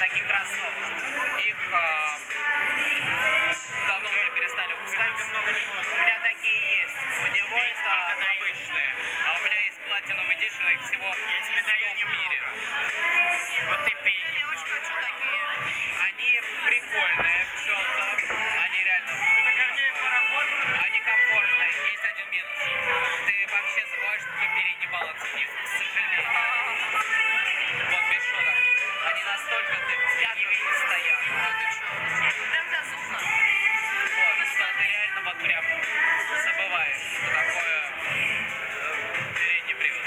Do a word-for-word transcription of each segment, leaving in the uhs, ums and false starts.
таких кроссовок. Их а, давно уже перестали выпускать. У меня такие есть. У него это обычные. А у меня есть Platinum Edition, их всего сто в мире. Вот и пей. Я очень хочу такие. Они прикольные в чем-то. Они реально... Они комфортные. Есть один минус. Ты вообще забываешь, что передний баланс у них, к сожалению. Вот без шуток. Они настолько тяжелые постоянно. Прям зазубно. Вот, что ты реально вот прям забываешь, что такое э, передний привод.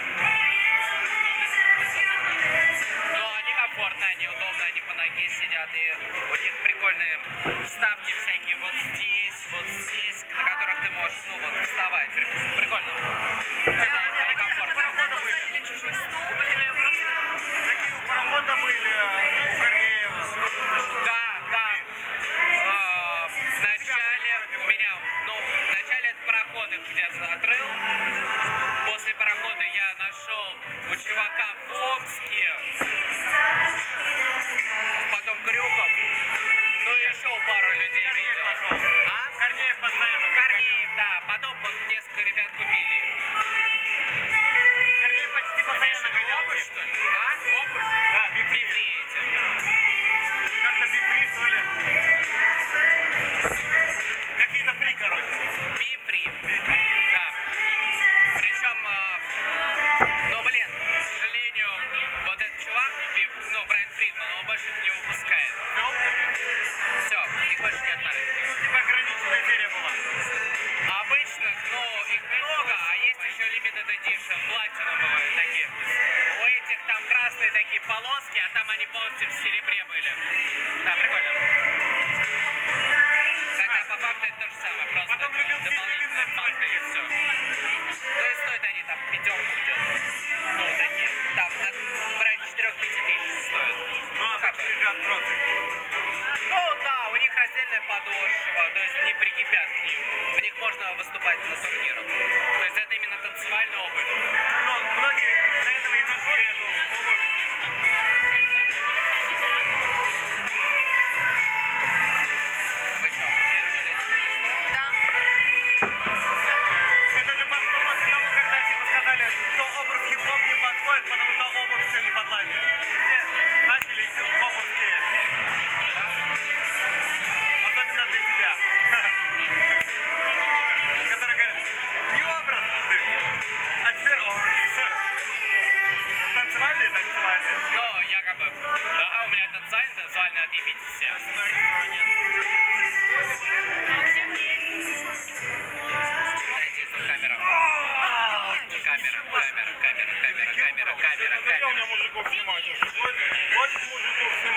Но они комфортные, они удобные, они по ноге сидят, и у них прикольные вставки всякие вот здесь, вот здесь, на которых ты можешь, ну вот, вставать. Прикольно. Это, они комфортные. Или чужой стул, или просто... Такие у парохода были, у Кореева. Да, да. А, вначале у меня, ну, вначале этот пароход их где-то отрыл. После парохода я нашел у чувака в Омске. Потом Крюков. Ну и еще пару людей видел. А? Корнеев постоянно. Корнеев, да. Потом вот несколько ребят купили. Корнеев почти постоянно гонял. Что ли? А? Да, бифри. Бифри эти. Как-то бифри, что ли? Какие-то фри, короче. Бифри. Да. Причем, ну блин, к сожалению, вот этот чувак, ну, Брайан Фридман, он больше их не выпускает. Все, их больше нет на рынке. Ну, типа ограниченная серия была. Обычных, ну, их много, а есть еще Limited Edition, платиновые такие. У этих там красные такие полоски, а там они полностью в серебре были. Да, прикольно. Хотя по факту это то же самое, просто Потом любил дополнительные факты и все. Ну и стоят они там пятерку где-то. Ну, такие. Там от в районе четырех-пяти тысяч стоят. Ну, а как лежат просто. Ну да, у них раздельная подошва, то есть не прикипят к ним. В них можно выступать на турнирах. То есть это именно танцевальная обувь. Ну, многие для этого и нашли эту обувь. Вы что, держали? Да. Это же пошло после того, когда типа сказали, что обувь хип-хоп не подходит, потому что обувь все не подладили. Все начали хип-хоповские. Особенно для тебя. Которые говорят, не образ ты, а теперь образ. Танцевальные, танцевальные. Ну, якобы, да, у меня танцевальный, танцевальный, отъебитесь все. Дайте эту камеру. Камера, камера, камера, камера, камера, камера, камера. Зачем мне мужиков снимать? Вот, вот мужиков снимать.